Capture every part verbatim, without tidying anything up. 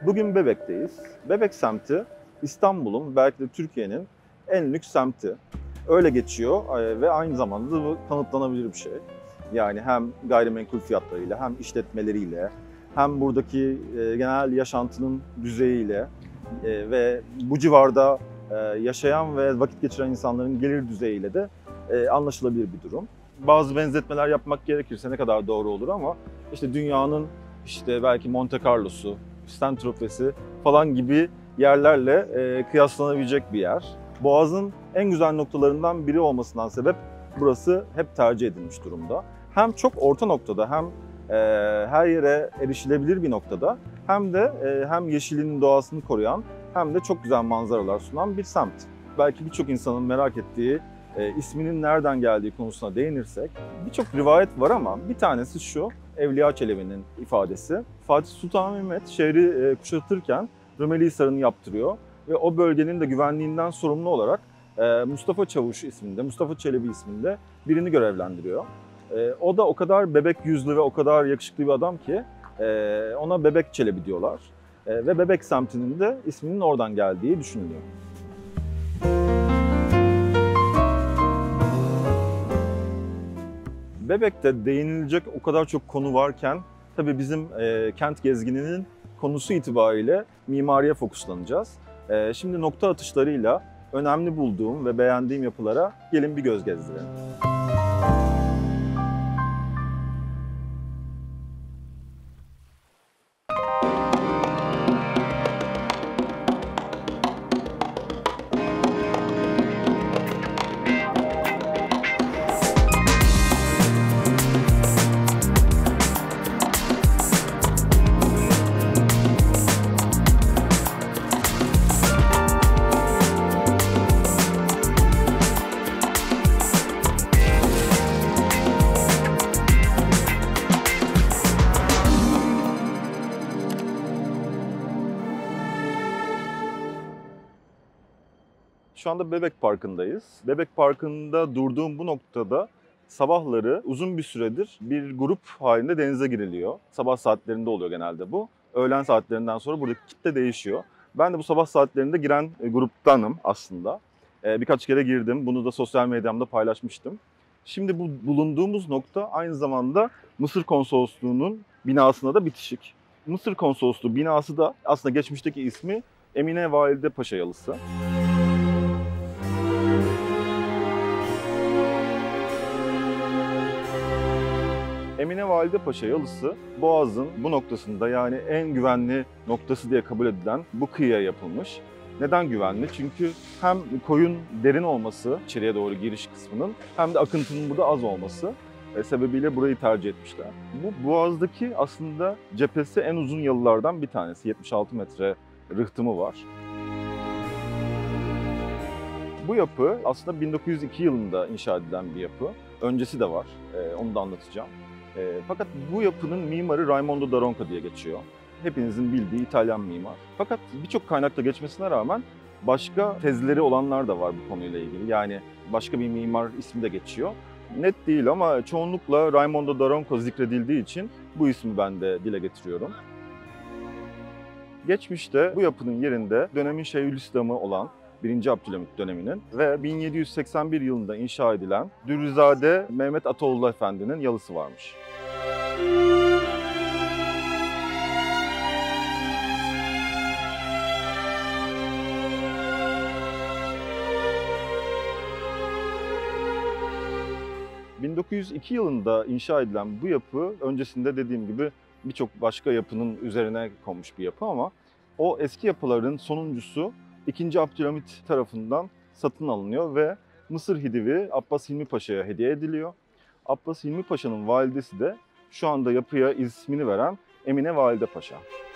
Bugün Bebek'teyiz. Bebek semti İstanbul'un, belki de Türkiye'nin en lüks semti. Öyle geçiyor e, ve aynı zamanda da bu kanıtlanabilir bir şey. Yani hem gayrimenkul fiyatlarıyla, hem işletmeleriyle, hem buradaki e, genel yaşantının düzeyiyle e, ve bu civarda e, yaşayan ve vakit geçiren insanların gelir düzeyiyle de e, anlaşılabilir bir durum. Bazı benzetmeler yapmak gerekirse ne kadar doğru olur ama işte dünyanın işte belki Monte Carlo'su, Saint-Tropez'i falan gibi yerlerle e, kıyaslanabilecek bir yer. Boğaz'ın en güzel noktalarından biri olmasından sebep burası hep tercih edilmiş durumda. Hem çok orta noktada, hem e, her yere erişilebilir bir noktada, hem de e, hem yeşilin doğasını koruyan, hem de çok güzel manzaralar sunan bir semt. Belki birçok insanın merak ettiği e, isminin nereden geldiği konusuna değinirsek, birçok rivayet var ama bir tanesi şu: Evliya Çelebi'nin ifadesi. Fatih Sultan Mehmet şehri e, kuşatırken Rumeli Hisarı'nı yaptırıyor ve o bölgenin de güvenliğinden sorumlu olarak e, Mustafa Çavuş isminde, Mustafa Çelebi isminde birini görevlendiriyor. E, o da o kadar bebek yüzlü ve o kadar yakışıklı bir adam ki e, ona Bebek Çelebi diyorlar. E, ve Bebek semtinin de isminin oradan geldiği düşünülüyor. Bebek'te değinilecek o kadar çok konu varken tabii bizim e, kent gezgininin konusu itibariyle mimariye fokuslanacağız. E, şimdi nokta atışlarıyla önemli bulduğum ve beğendiğim yapılara gelin bir göz gezdirelim. Şu anda Bebek Parkı'ndayız. Bebek Parkı'nda durduğum bu noktada sabahları uzun bir süredir bir grup halinde denize giriliyor. Sabah saatlerinde oluyor genelde bu. Öğlen saatlerinden sonra buradaki kitle değişiyor. Ben de bu sabah saatlerinde giren gruptanım aslında. Birkaç kere girdim. Bunu da sosyal medyamda paylaşmıştım. Şimdi bu bulunduğumuz nokta aynı zamanda Mısır Konsolosluğu'nun binasına da bitişik. Mısır Konsolosluğu binası da aslında geçmişteki ismi Emine Valide Paşa Yalısı. Emine Valide Paşa Yalısı, Boğaz'ın bu noktasında, yani en güvenli noktası diye kabul edilen bu kıyıya yapılmış. Neden güvenli? Çünkü hem koyun derin olması, içeriye doğru giriş kısmının, hem de akıntının burada az olması e, sebebiyle burayı tercih etmişler. Bu Boğaz'daki aslında cephesi en uzun yalılardan bir tanesi. yetmiş altı metre rıhtımı var. Bu yapı aslında bin dokuz yüz iki yılında inşa edilen bir yapı. Öncesi de var, e, onu da anlatacağım. E, fakat bu yapının mimarı Raimondo da Ronco diye geçiyor. Hepinizin bildiği İtalyan mimar. Fakat birçok kaynakta geçmesine rağmen başka tezleri olanlar da var bu konuyla ilgili. Yani başka bir mimar ismi de geçiyor. Net değil ama çoğunlukla Raimondo da Ronco zikredildiği için bu ismi ben de dile getiriyorum. Geçmişte bu yapının yerinde dönemin Şeyhülislam'ı olan birinci. Abdülhamit döneminin ve bin yedi yüz seksen bir yılında inşa edilen Dürrizade Mehmet Ataoğlu Efendi'nin yalısı varmış. bin dokuz yüz iki yılında inşa edilen bu yapı öncesinde dediğim gibi birçok başka yapının üzerine konmuş bir yapı ama o eski yapıların sonuncusu ikinci. Abdülhamit tarafından satın alınıyor ve Mısır Hidivi Abbas Hilmi Paşa'ya hediye ediliyor. Abbas Hilmi Paşa'nın validesi de şu anda yapıya ismini veren Emine Valide Paşa.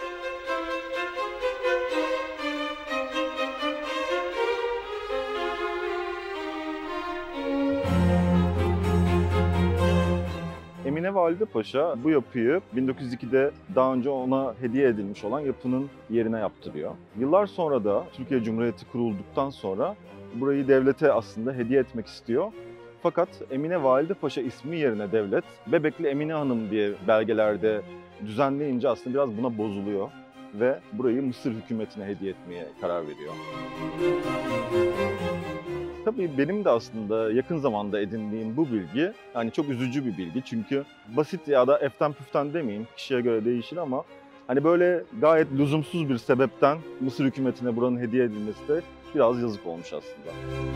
Emine Valide Paşa bu yapıyı bin dokuz yüz ikide daha önce ona hediye edilmiş olan yapının yerine yaptırıyor. Yıllar sonra da Türkiye Cumhuriyeti kurulduktan sonra burayı devlete aslında hediye etmek istiyor. Fakat Emine Valide Paşa ismi yerine devlet Bebekli Emine Hanım diye belgelerde düzenleyince aslında biraz buna bozuluyor. ve burayı Mısır hükümetine hediye etmeye karar veriyor. Tabii benim de aslında yakın zamanda edindiğim bu bilgi, hani çok üzücü bir bilgi çünkü basit ya da eften püften demeyeyim, kişiye göre değişir ama hani böyle gayet lüzumsuz bir sebepten Mısır hükümetine buranın hediye edilmesi de biraz yazık olmuş aslında.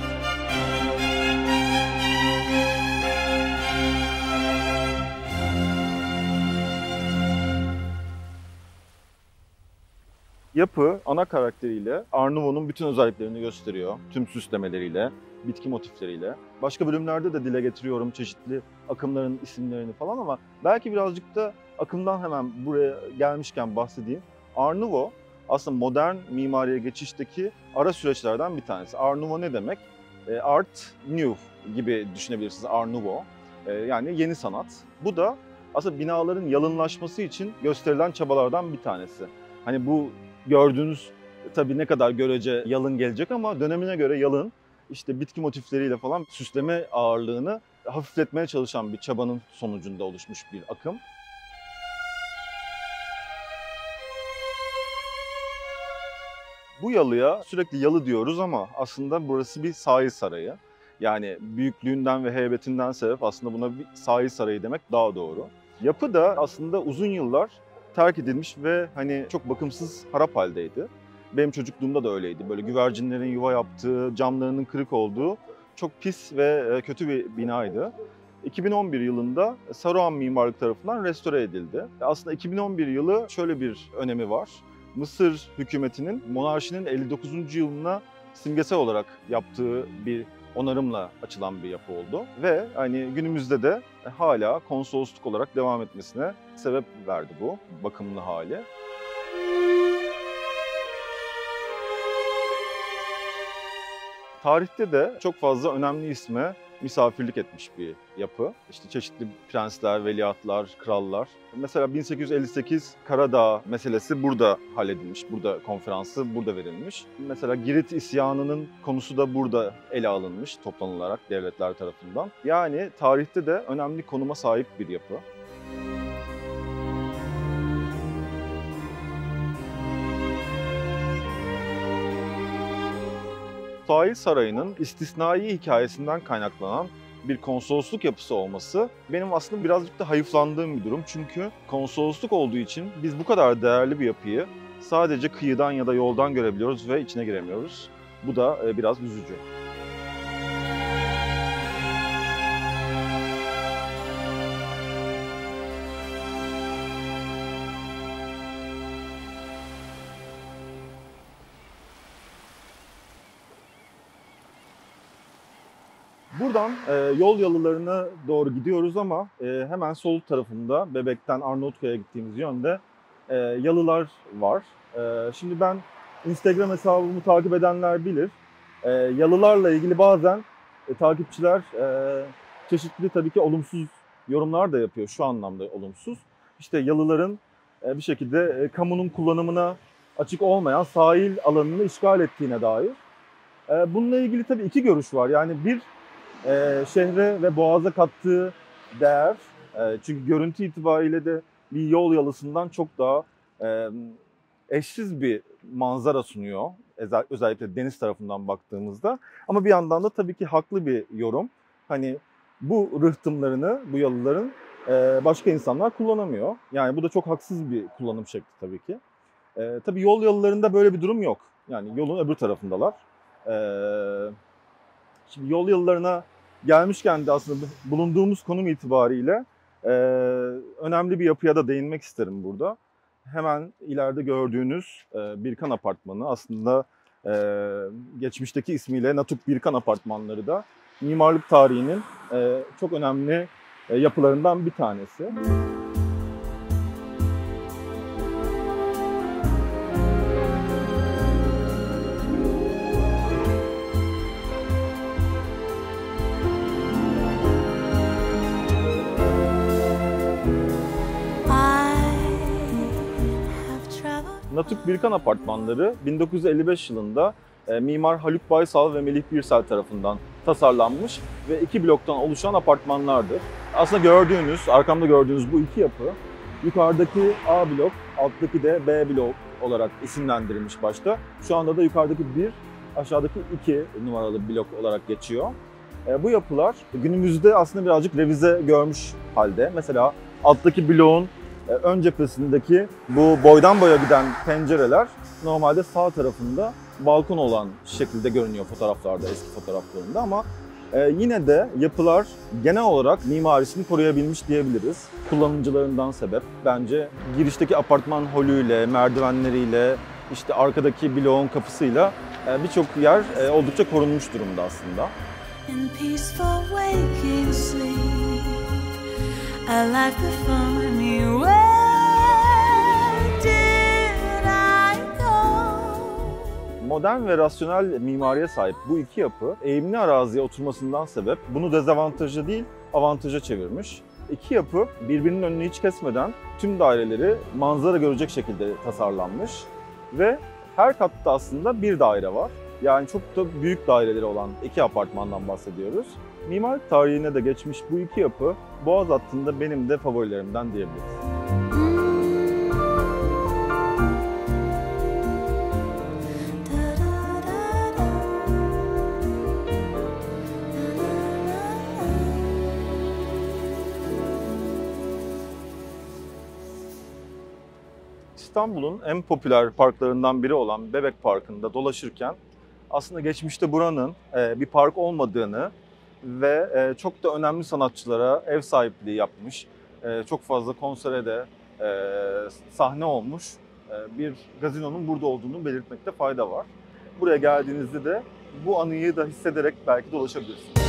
Yapı ana karakteriyle Art Nouveau'nun bütün özelliklerini gösteriyor. Tüm süslemeleriyle, bitki motifleriyle. Başka bölümlerde de dile getiriyorum çeşitli akımların isimlerini falan ama belki birazcık da akımdan hemen buraya gelmişken bahsedeyim. Art Nouveau aslında modern mimariye geçişteki ara süreçlerden bir tanesi. Art Nouveau ne demek? Art New gibi düşünebilirsiniz Art Nouveau. Yani yeni sanat. Bu da aslında binaların yalınlaşması için gösterilen çabalardan bir tanesi. Hani bu gördüğünüz tabii ne kadar görece yalın gelecek ama dönemine göre yalın, işte bitki motifleriyle falan süsleme ağırlığını hafifletmeye çalışan bir çabanın sonucunda oluşmuş bir akım. Bu yalıya sürekli yalı diyoruz ama aslında burası bir sahil sarayı. Yani büyüklüğünden ve heybetinden sebep aslında buna bir sahil sarayı demek daha doğru. Yapı da aslında uzun yıllar terk edilmiş ve hani çok bakımsız, harap haldeydi. Benim çocukluğumda da öyleydi. Böyle güvercinlerin yuva yaptığı, camlarının kırık olduğu çok pis ve kötü bir binaydı. iki bin on bir yılında Saruhan Mimarlık tarafından restore edildi. Aslında iki bin on bir yılı şöyle bir önemi var. Mısır hükümetinin monarşinin elli dokuzuncu yılına simgesel olarak yaptığı bir onarımla açılan bir yapı oldu ve hani günümüzde de hala konsolosluk olarak devam etmesine sebep verdi bu bakımlı hali. Tarihte de çok fazla önemli isme misafirlik etmiş bir yapı. İşte çeşitli prensler, veliahtlar, krallar. Mesela bin sekiz yüz elli sekiz Karadağ meselesi burada halledilmiş, burada konferansı burada verilmiş. Mesela Girit isyanının konusu da burada ele alınmış toplanılarak devletler tarafından. Yani tarihte de önemli konuma sahip bir yapı. Sahil Sarayı'nın istisnai hikayesinden kaynaklanan bir konsolosluk yapısı olması benim aslında birazcık da hayıflandığım bir durum. Çünkü konsolosluk olduğu için biz bu kadar değerli bir yapıyı sadece kıyıdan ya da yoldan görebiliyoruz ve içine giremiyoruz. Bu da biraz üzücü. Buradan e, yol yalılarına doğru gidiyoruz ama e, hemen sol tarafında Bebek'ten Arnavutköy'e gittiğimiz yönde e, yalılar var. E, şimdi ben Instagram hesabımı takip edenler bilir. E, yalılarla ilgili bazen e, takipçiler e, çeşitli tabii ki olumsuz yorumlar da yapıyor. Şu anlamda olumsuz. İşte yalıların e, bir şekilde e, kamunun kullanımına açık olmayan sahil alanını işgal ettiğine dair. E, bununla ilgili tabii iki görüş var. Yani bir Ee, şehre ve boğaza kattığı değer. Ee, çünkü görüntü itibariyle de bir yol yalısından çok daha e, eşsiz bir manzara sunuyor. Özellikle deniz tarafından baktığımızda. Ama bir yandan da tabii ki haklı bir yorum. Hani bu rıhtımlarını, bu yalıların e, başka insanlar kullanamıyor. Yani bu da çok haksız bir kullanım şekli tabii ki. E, tabii yol yalılarında böyle bir durum yok. Yani yolun öbür tarafındalar. E, Şimdi yol yalılarına gelmişken de aslında bulunduğumuz konum itibariyle e, önemli bir yapıya da değinmek isterim burada. Hemen ileride gördüğünüz e, Birkan Apartmanı aslında e, geçmişteki ismiyle Natuk Birkan Apartmanları da mimarlık tarihinin e, çok önemli e, yapılarından bir tanesi. Natuk Birkan Apartmanları bin dokuz yüz elli beş yılında e, mimar Haluk Baysal ve Melih Birsel tarafından tasarlanmış ve iki bloktan oluşan apartmanlardır. Aslında gördüğünüz, arkamda gördüğünüz bu iki yapı, yukarıdaki A blok, alttaki de B blok olarak isimlendirilmiş başta. Şu anda da yukarıdaki bir, aşağıdaki iki numaralı blok olarak geçiyor. E, bu yapılar günümüzde aslında birazcık revize görmüş halde. Mesela alttaki bloğun e, ön cephesindeki bu boydan boya giden pencereler normalde sağ tarafında balkon olan şekilde görünüyor fotoğraflarda, eski fotoğraflarında, ama e, yine de yapılar genel olarak mimarisini koruyabilmiş diyebiliriz. Kullanıcılarından sebep bence girişteki apartman holüyle, merdivenleriyle, işte arkadaki bloğun kapısıyla e, birçok yer e, oldukça korunmuş durumda aslında. In peaceful waking sleep, a life before me, where did I go? Modern ve rasyonel mimariye sahip bu iki yapı eğimli araziye oturmasından sebep bunu dezavantaja değil avantaja çevirmiş. İki yapı birbirinin önünü hiç kesmeden tüm daireleri manzara görecek şekilde tasarlanmış ve her katta aslında bir daire var. Yani çok da büyük daireleri olan iki apartmandan bahsediyoruz. Mimarlık tarihine de geçmiş bu iki yapı Boğaz hattında benim de favorilerimden diyebiliriz. İstanbul'un en popüler parklarından biri olan Bebek Parkı'nda dolaşırken aslında geçmişte buranın bir park olmadığını ve çok da önemli sanatçılara ev sahipliği yapmış, çok fazla konsere de sahne olmuş bir gazinonun burada olduğunu belirtmekte fayda var. Buraya geldiğinizde de bu anıyı da hissederek belki dolaşabilirsiniz.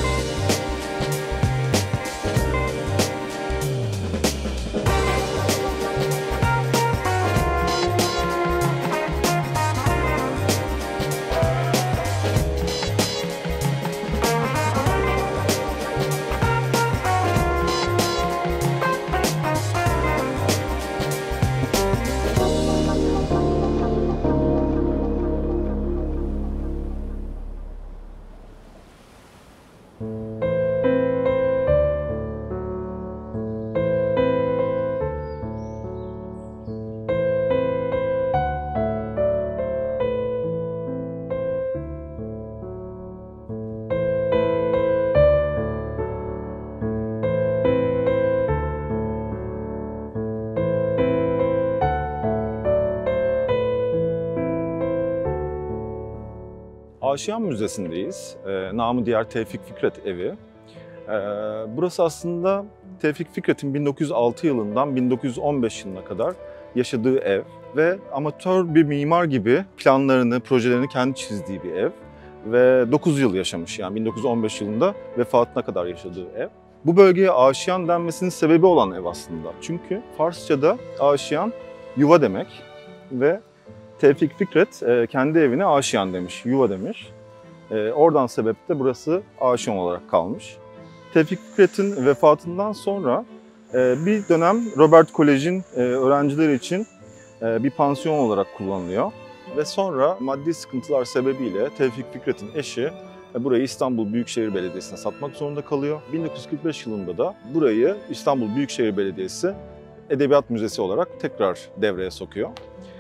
Aşiyan Müzesi'ndeyiz. E, namı diğer Tevfik Fikret Evi. E, burası aslında Tevfik Fikret'in bin dokuz yüz altı yılından bin dokuz yüz on beş yılına kadar yaşadığı ev ve amatör bir mimar gibi planlarını, projelerini kendi çizdiği bir ev. Ve dokuz yıl yaşamış, yani bin dokuz yüz on beş yılında vefatına kadar yaşadığı ev. Bu bölgeye Aşiyan denmesinin sebebi olan ev aslında. Çünkü Farsça'da Aşiyan yuva demek ve Tevfik Fikret kendi evine Aşiyan demiş, yuva demiş. Oradan sebep de burası Aşiyan olarak kalmış. Tevfik Fikret'in vefatından sonra bir dönem Robert Kolej'in öğrencileri için bir pansiyon olarak kullanılıyor. Ve sonra maddi sıkıntılar sebebiyle Tevfik Fikret'in eşi burayı İstanbul Büyükşehir Belediyesi'ne satmak zorunda kalıyor. bin dokuz yüz kırk beş yılında da burayı İstanbul Büyükşehir Belediyesi Edebiyat Müzesi olarak tekrar devreye sokuyor.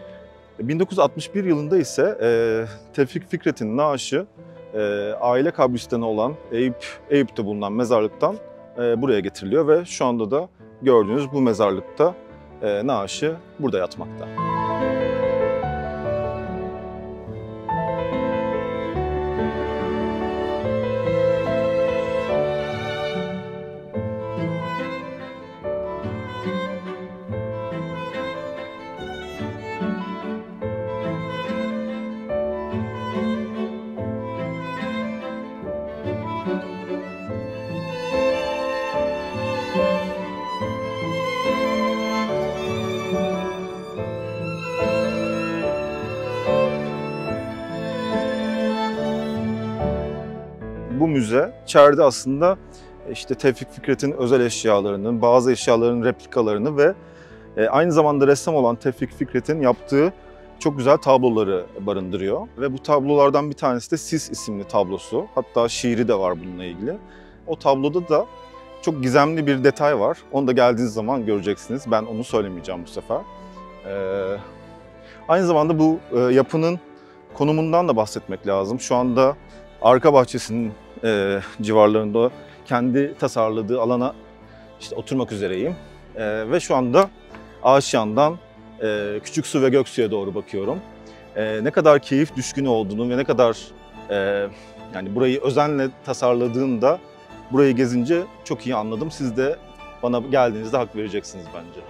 bin dokuz yüz altmış bir yılında ise e, Tevfik Fikret'in naaşı e, aile kabristanı olan Eyüp, Eyüp'te bulunan mezarlıktan e, buraya getiriliyor ve şu anda da gördüğünüz bu mezarlıkta e, naaşı burada yatmakta. Bu müze içeride aslında işte Tevfik Fikret'in özel eşyalarının, bazı eşyaların replikalarını ve aynı zamanda ressam olan Tevfik Fikret'in yaptığı çok güzel tabloları barındırıyor. Ve bu tablolardan bir tanesi de Sis isimli tablosu. Hatta şiiri de var bununla ilgili. O tabloda da çok gizemli bir detay var. Onu da geldiğiniz zaman göreceksiniz. Ben onu söylemeyeceğim bu sefer. Ee, Aynı zamanda bu e, yapının konumundan da bahsetmek lazım. Şu anda arka bahçesinin e, civarlarında kendi tasarladığı alana işte oturmak üzereyim. E, ve şu anda Aşiyan'dan e, Küçüksu ve Göksu'ya doğru bakıyorum. E, ne kadar keyif düşkünü olduğunu ve ne kadar e, yani burayı özenle tasarladığında burayı gezince çok iyi anladım. Siz de bana geldiğinizde hak vereceksiniz bence.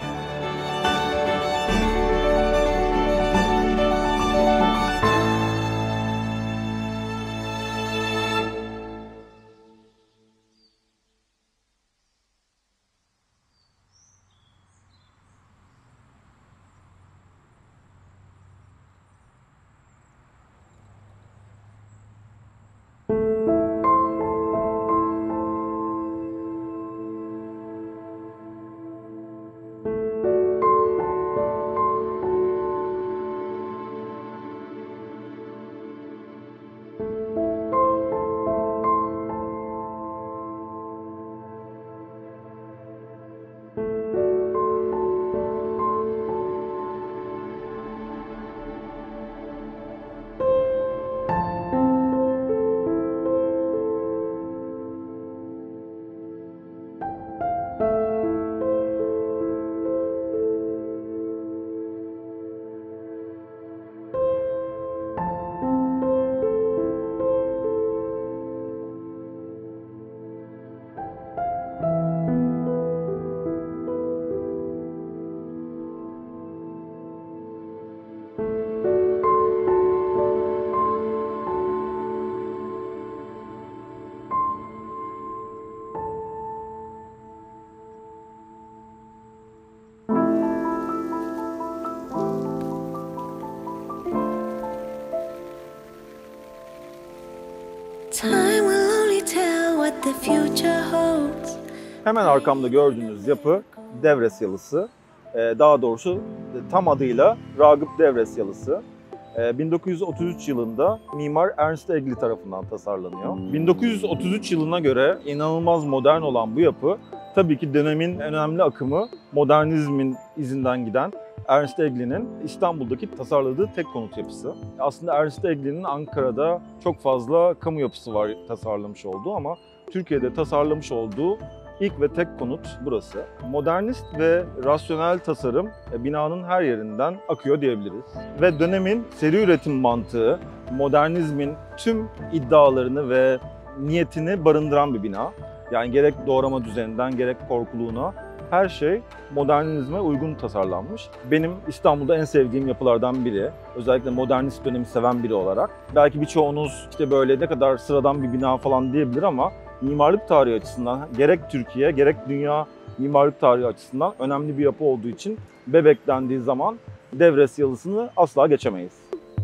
Time will only tell what the future holds. Hemen arkamda gördüğünüz yapı Devres Yalısı. Ee, daha doğrusu tam adıyla Ragıp Devres Yalısı. Ee, bin dokuz yüz otuz üç yılında mimar Ernst Egli tarafından tasarlanıyor. bin dokuz yüz otuz üç yılına göre inanılmaz modern olan bu yapı tabii ki dönemin önemli akımı modernizmin izinden giden Ernst Egli'nin İstanbul'daki tasarladığı tek konut yapısı. Aslında Ernst Egli'nin Ankara'da çok fazla kamu yapısı var tasarlamış olduğu ama Türkiye'de tasarlamış olduğu ilk ve tek konut burası. Modernist ve rasyonel tasarım binanın her yerinden akıyor diyebiliriz. Ve dönemin seri üretim mantığı, modernizmin tüm iddialarını ve niyetini barındıran bir bina. Yani gerek doğrama düzeninden gerek korkuluğuna her şey modernizme uygun tasarlanmış. Benim İstanbul'da en sevdiğim yapılardan biri. Özellikle modernist dönemi seven biri olarak. Belki birçoğunuz işte böyle ne kadar sıradan bir bina falan diyebilir ama mimarlık tarihi açısından gerek Türkiye gerek dünya mimarlık tarihi açısından önemli bir yapı olduğu için Bebek dendiği zaman Devres Yalısı'nı asla geçemeyiz.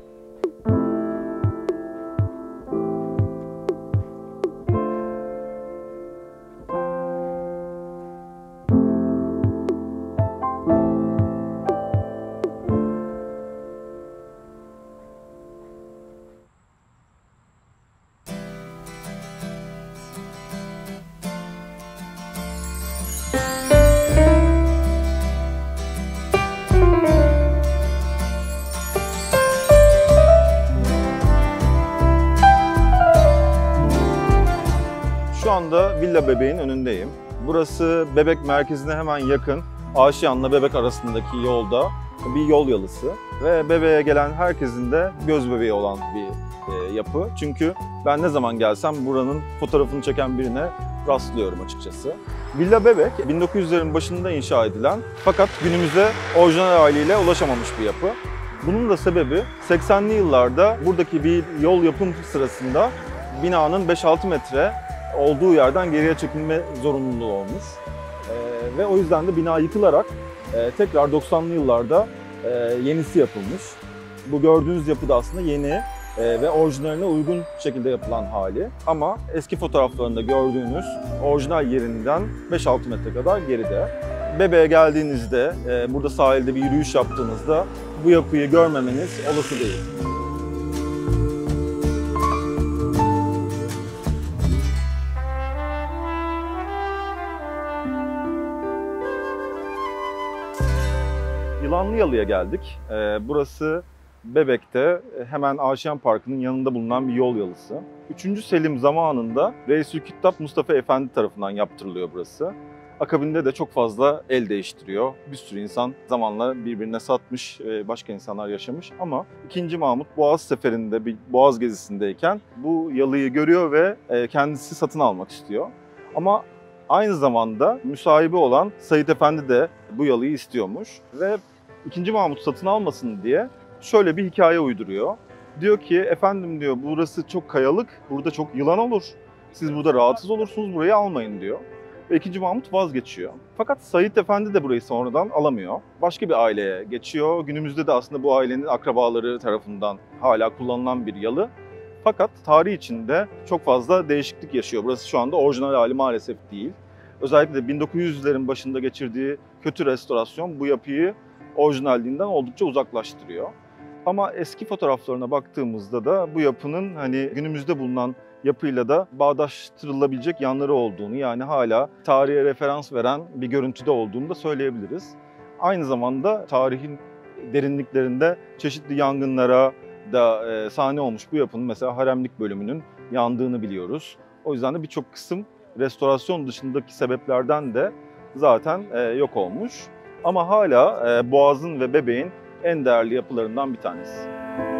Şu anda Villa Bebek'in önündeyim. Burası Bebek merkezine hemen yakın, Aşiyan'la Bebek arasındaki yolda bir yol yalısı. Ve Bebek'e gelen herkesin de göz bebeği olan bir e, yapı. Çünkü ben ne zaman gelsem buranın fotoğrafını çeken birine rastlıyorum açıkçası. Villa Bebek bin dokuz yüzlerin başında inşa edilen fakat günümüze orijinal haliyle ulaşamamış bir yapı. Bunun da sebebi seksenli yıllarda buradaki bir yol yapım sırasında binanın beş altı metre olduğu yerden geriye çekilme zorunluluğu olmuş. Ee, ve o yüzden de bina yıkılarak e, tekrar doksanlı yıllarda e, yenisi yapılmış. Bu gördüğünüz yapı da aslında yeni e, ve orijinaline uygun şekilde yapılan hali. Ama eski fotoğraflarında gördüğünüz orijinal yerinden beş altı metre kadar geride. Bebek'e geldiğinizde, e, burada sahilde bir yürüyüş yaptığınızda bu yapıyı görmemeniz olası değil. Yılanlı Yalı'ya geldik. Ee, burası Bebek'te hemen Aşiyan Parkı'nın yanında bulunan bir yol yalısı. üçüncü Selim zamanında Reisülküttab Mustafa Efendi tarafından yaptırılıyor burası. Akabinde de çok fazla el değiştiriyor. Bir sürü insan zamanla birbirine satmış, başka insanlar yaşamış. Ama ikinci Mahmut Boğaz seferinde, bir Boğaz gezisindeyken bu yalıyı görüyor ve kendisi satın almak istiyor. Ama aynı zamanda müsahibi olan Said Efendi de bu yalıyı istiyormuş. Ve ikinci Mahmut satın almasın diye şöyle bir hikaye uyduruyor. Diyor ki, efendim diyor, burası çok kayalık, burada çok yılan olur. Siz burada rahatsız olursunuz, burayı almayın diyor. Ve ikinci Mahmut vazgeçiyor. Fakat Said Efendi de burayı sonradan alamıyor. Başka bir aileye geçiyor. Günümüzde de aslında bu ailenin akrabaları tarafından hala kullanılan bir yalı. Fakat tarih içinde çok fazla değişiklik yaşıyor. Burası şu anda orijinal hali maalesef değil. Özellikle de bin dokuz yüzlerin başında geçirdiği kötü restorasyon bu yapıyı orijinalliğinden oldukça uzaklaştırıyor. Ama eski fotoğraflarına baktığımızda da bu yapının hani günümüzde bulunan yapıyla da bağdaştırılabilecek yanları olduğunu, yani hala tarihe referans veren bir görüntüde olduğunu da söyleyebiliriz. Aynı zamanda tarihin derinliklerinde çeşitli yangınlara da e, sahne olmuş bu yapının, mesela haremlik bölümünün yandığını biliyoruz. O yüzden de birçok kısım restorasyon dışındaki sebeplerden de zaten e, yok olmuş. Ama hala e, Boğaz'ın ve Bebek'in en değerli yapılarından bir tanesi.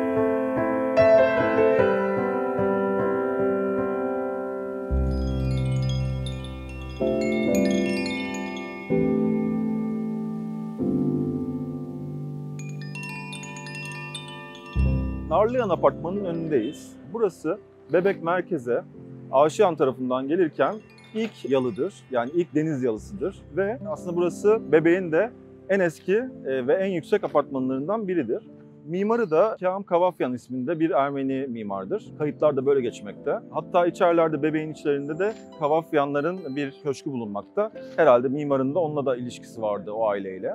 Narlıyan Apartmanı'nın önündeyiz. Burası Bebek merkeze Aşiyan tarafından gelirken ilk yalıdır. Yani ilk deniz yalısıdır. Ve aslında burası Bebek'in de en eski ve en yüksek apartmanlarından biridir. Mimarı da Kağım Kavafyan isminde bir Ermeni mimardır. Kayıtlar da böyle geçmekte. Hatta içerilerde, Bebek'in içlerinde de Kavafyanların bir köşkü bulunmakta. Herhalde mimarın da onunla da ilişkisi vardı, o aileyle.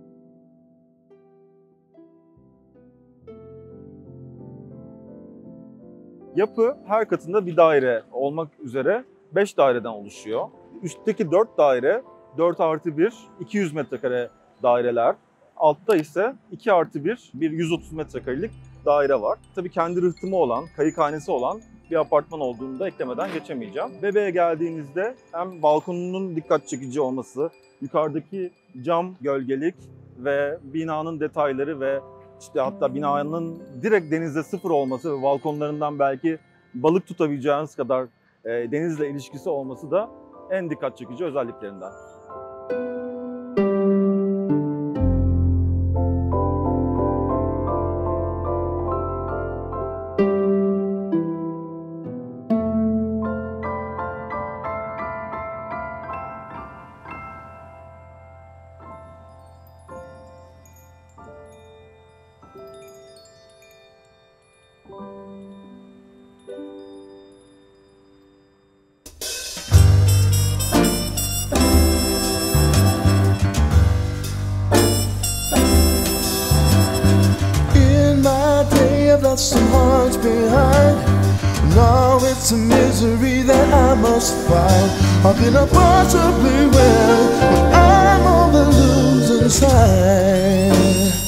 Yapı her katında bir daire olmak üzere beş daireden oluşuyor. Üstteki dört daire dört artı bir, iki yüz metrekare daireler. Altta ise iki artı bir, bir yüz otuz metrekarelik daire var. Tabii kendi rıhtımı olan, kayıkhanesi olan bir apartman olduğunu da eklemeden geçemeyeceğim. Bebeğe geldiğinizde hem balkonunun dikkat çekici olması, yukarıdaki cam gölgelik ve binanın detayları ve İşte hatta binanın direkt denizde sıfır olması ve balkonlarından belki balık tutabileceğiniz kadar e, denizle ilişkisi olması da en dikkat çekici özelliklerinden. Left some hearts behind. Now it's a misery that I must find. How can I possibly win when I'm on the losing side?